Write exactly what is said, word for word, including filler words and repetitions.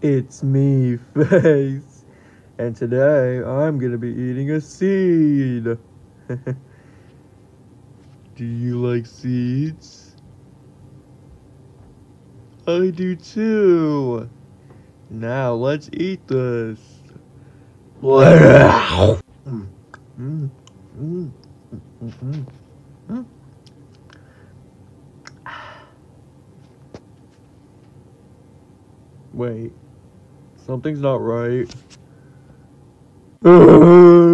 It's me, Face, and today I'm gonna be eating a seed. Do you like seeds? I do too. Now let's eat this. Mm, mm, mm, mm, mm, mm. Wait, something's not right.